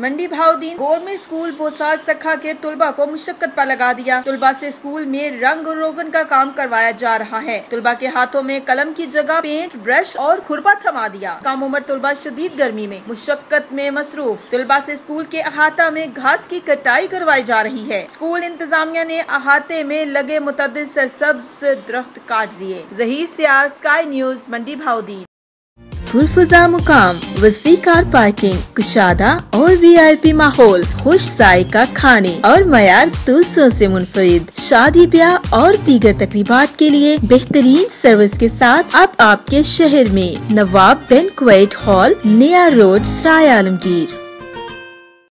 मंडी Bahauddin government school बोसाल सखा के तुलबा को मुशक्कत पर लगा दिया। तुलबा से स्कूल में रंग रोगन का काम करवाया जा रहा है। तुलबा के हाथों में कलम की जगह पेंट, ब्रश और खुरपा थमा दिया। कम उम्र तुलबा शदीद गर्मी में मुशक्कत में मसरूफ। तुलबा से स्कूल के अहाता में घास की कटाई करवाई जा रही है। स्कूल इंतजामिया ने अहाते में लगे मुतअद्दिद सरसब्ज दरख्त काट दिए। Zaheer Sial, Sky News, Mandi Bahauddin. पुरफजा मुकाम, वसी कार पार्किंग, कुशादा और VIP माहौल, खुश जायका खाने और मयार दूसरों से मुनफरिद। शादी ब्याह और दीगर तकरीबात के लिए बेहतरीन सर्विस के साथ अब आपके शहर में नवाब बैंक्वेट हॉल, नया रोड, सराय आलमगीर।